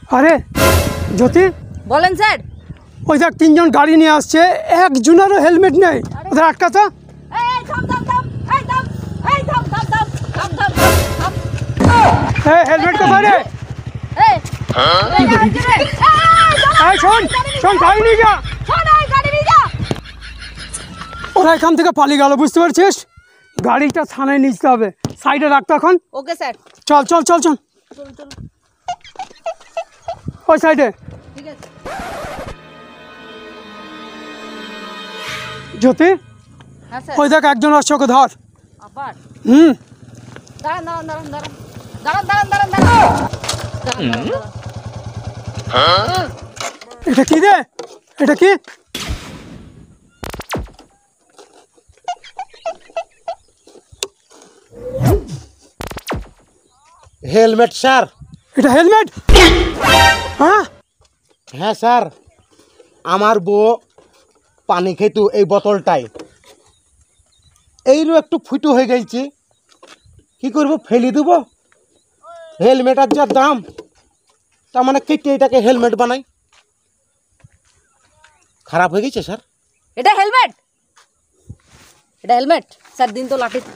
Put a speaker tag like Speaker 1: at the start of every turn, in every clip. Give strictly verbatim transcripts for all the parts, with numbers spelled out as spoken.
Speaker 1: আরে জ্যোতি
Speaker 2: বলেন স্যার।
Speaker 1: ওই দেখ তিনজন গাড়ি নিয়ে আসছে, একজনেরও হেলমেট নেই, ওদের আটকা তো।
Speaker 2: এই থাম থাম থাম, এই থাম, এই থাম থাম থাম থাম থাম থাম।
Speaker 1: এই হেলমেট কোথায় রে?
Speaker 2: এই এই গাড়ি রে,
Speaker 1: এই শোন শোন, গাড়ি নিয়ে যা,
Speaker 2: শোন এই গাড়ি নিয়ে যা।
Speaker 1: ওরা এখান থেকে পালিয়ে গেল, বুঝতে পারছিস? গাড়িটা থানায় নিয়ে যেতে হবে, সাইডে রাখতো এখন।
Speaker 2: Okay sir.
Speaker 1: চল চল চল চল,
Speaker 2: চল চল
Speaker 1: ওই সাইডে।
Speaker 2: ঠিক আছে।
Speaker 1: জ্যোতি
Speaker 2: হ্যাঁ স্যার।
Speaker 1: ওই দেখ একজন আসছে, ওকে ধর।
Speaker 2: আবার
Speaker 1: হুম
Speaker 2: দাঁড়ান দাঁড়ান দাঁড়ান দাঁড়ান দাঁড়ান দাঁড়ান দাঁড়ান দাঁড়ান দাঁড়ান।
Speaker 1: এটা কি রে? এটা কি?
Speaker 3: Helmet sir.
Speaker 1: এটা হেলমেট? হ্যাঁ
Speaker 3: হ্যাঁ স্যার, আমার বউ পানি খেতো এই বোতলটাই, এইরও একটু ফুটো হয়ে গেছে, কি করব, ফেলে দেব? হেলমেটের যা দাম, তার মানে কেটে এটাকে হেলমেট বানাই, খারাপ হয়ে গেছে স্যার।
Speaker 2: এটা হেলমেট? এটা হেলমেট স্যার, দিন তো লাঠি।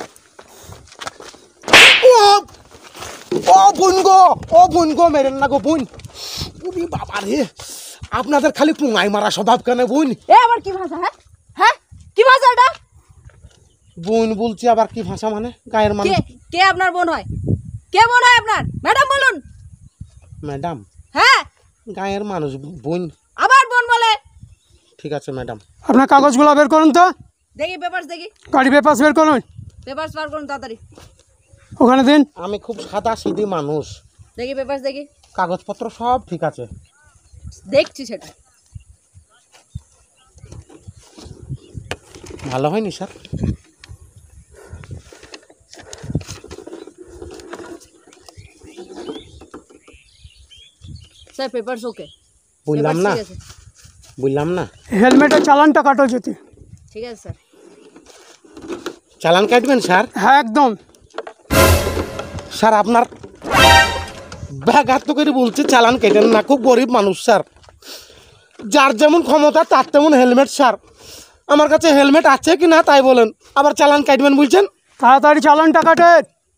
Speaker 3: ও ও বোন গো, ও বোন গো, মেরেন না গো বোন। উনি বাবা রে, আপনাদের খালি পুঙাই মারা স্বভাব কেন বোন?
Speaker 2: এ আবার কি ভাষা? হ্যাঁ হ্যাঁ কি ভাষা এটা?
Speaker 3: বোন বলছি আবার কি ভাষা মানে? গায়ের মানুষ।
Speaker 2: কে কে আপনার বোন হয়? কে বোন হয় আপনার? ম্যাডাম বলুন।
Speaker 3: ম্যাডাম?
Speaker 2: হ্যাঁ
Speaker 3: গায়ের মানুষ বোন।
Speaker 2: আবার বোন বলে?
Speaker 3: ঠিক আছে ম্যাডাম।
Speaker 1: আপনার কাগজগুলো বের করুন তো।
Speaker 2: দেখি পেপারস দেখি।
Speaker 1: গাড়ি পেপার বের করুন।
Speaker 2: পেপারস বার করুন তাড়াতাড়ি।
Speaker 1: ওখানে দিন।
Speaker 3: আমি খুব সাদা সিধি মানুষ,
Speaker 2: দেখি পেপারস দেখি।
Speaker 3: কাগজপত্র সব ঠিক আছে।
Speaker 2: দেখছি সেটা।
Speaker 3: ভালো হয়নি স্যার?
Speaker 2: স্যার পেপারস ওকে।
Speaker 3: বললাম না, বললাম না।
Speaker 1: হেলমেটের চালানটা কাটো জ্যোতি।
Speaker 2: ঠিক আছে স্যার।
Speaker 3: চালান কাটবেন স্যার?
Speaker 1: হ্যাঁ একদম।
Speaker 3: স্যার আপনার ব্যাঘাত করে বলছে চালান কেটেন না, খুব গরিব মানুষ স্যার, যার যেমন ক্ষমতা তার তেমন হেলমেট স্যার। আমার কাছে হেলমেট আছে কি না তাই বলেন, আবার চালান কাটবেন বলছেন?
Speaker 1: তাড়াতাড়ি চালানটা কাটে।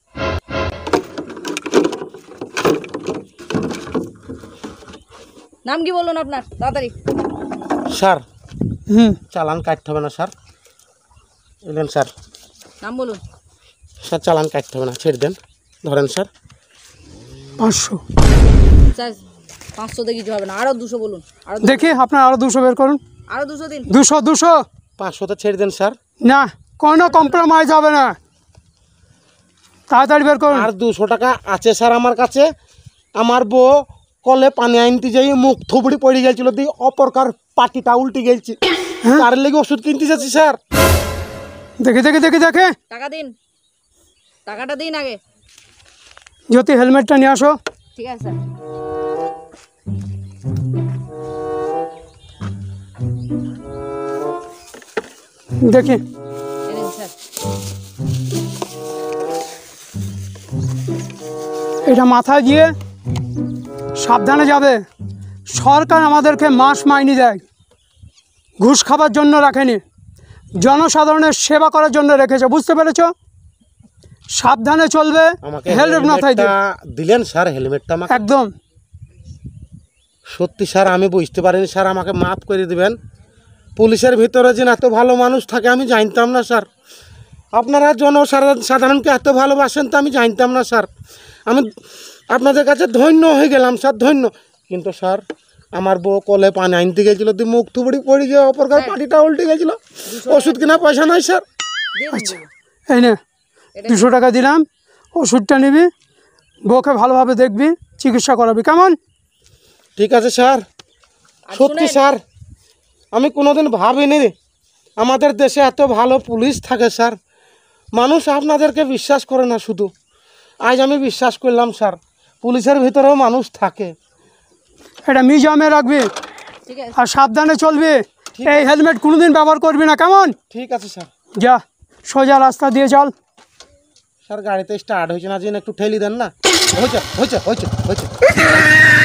Speaker 2: নাম কি বলুন আপনার? তাড়াতাড়ি।
Speaker 3: স্যার
Speaker 1: হুম
Speaker 3: চালান কাটতে হবে না স্যার, এলেন স্যার।
Speaker 2: নাম বলুন।
Speaker 3: স্যার চালান কাটতে হবে না, ছেড়ে দেন, ধরেন স্যার।
Speaker 1: পাঁচশো।
Speaker 2: স্যার পাঁচশো দিয়ে কিছু হবে না, আরও দুশো বলুন। আরও
Speaker 1: দেখি আপনার আরো দুশো বের করুন।
Speaker 2: আরও দুশো দিন।
Speaker 1: দুশো দুশো।
Speaker 3: পাঁচশোতে ছেড়ে দেন স্যার।
Speaker 1: না কোনো কম্প্রোমাইজ হবে না, তাড়াতাড়ি বের করুন।
Speaker 3: আর দুশো টাকা আছে স্যার আমার কাছে। আমার বউ কলে পানি আনতে যাই মুখ থুবড়ি পড়ে গেছিল, দিয়ে অপরকার পাটিটা উল্টে গেছে, তার লেগে ওষুধ কিনতে যাচ্ছি স্যার।
Speaker 1: দেখে দেখে দেখে দেখে
Speaker 2: টাকা দিন, টাকাটা দিন আগে।
Speaker 1: জ্যোতি হেলমেটটা নিয়ে আসো।
Speaker 2: ঠিক আছে স্যার।
Speaker 1: দেখি
Speaker 2: এনেন স্যার।
Speaker 1: এটা মাথায় দিয়ে সাবধানে যাবে। সরকার আমাদেরকে মাস মাইনে দেয়, ঘুষ খাবার জন্য রাখেনি, জনসাধারণের সেবা করার জন্য রেখেছে, বুঝতে পেরেছো? সাবধানে চলবে।
Speaker 3: আমাকে
Speaker 1: হেলমেট মাথায় দিয়ে
Speaker 3: হেলমেটটা দিলেন স্যার, হেলমেটটা আমাকে।
Speaker 1: একদম।
Speaker 3: সত্যি স্যার আমি বুঝতে পারিনি স্যার, আমাকে মাফ করে দিবেন। পুলিশের ভিতরে যে এত ভালো মানুষ থাকে আমি জানতাম না স্যার। আপনারা জনসাধারণকে এত ভালোবাসেন তো আমি জানতাম না স্যার। আমি আপনাদের কাছে ধন্য হয়ে গেলাম স্যার, ধন্য। কিন্তু স্যার আমার বউ কলে পানি আনতে গেছিল, দিয়ে মুখ থুবড়ি পড়ে গিয়ে অপরকার পাটিটা উল্টে গেছিল, ওষুধ কেনা পয়সা নাই স্যার।
Speaker 1: আচ্ছা এই নে দুশো টাকা দিলাম, ওষুধটা নিবি, বউকে ভালোভাবে দেখবি, চিকিৎসা করাবি, কেমন?
Speaker 3: ঠিক আছে স্যার। সত্যি স্যার আমি কোনোদিন ভাবিনি আমাদের দেশে এত ভালো পুলিশ থাকে স্যার। মানুষ আপনাদেরকে বিশ্বাস করে না, শুধু আজ আমি বিশ্বাস করলাম স্যার, পুলিশের ভিতরেও মানুষ থাকে।
Speaker 1: এটা মিউজিয়ামে রাখবি
Speaker 2: ঠিক আছে।
Speaker 1: আর সাবধানে চলবি। এই হেলমেট কোনোদিন ব্যবহার করবি না, কেমন?
Speaker 3: ঠিক আছে স্যার।
Speaker 1: যা সোজা রাস্তা দিয়ে চল।
Speaker 3: স্যার গাড়িতে স্টার্ট হয়েছে না, যেন একটু ঠেলি দেন না। হয়েছে হয়েছে হয়েছে হয়েছে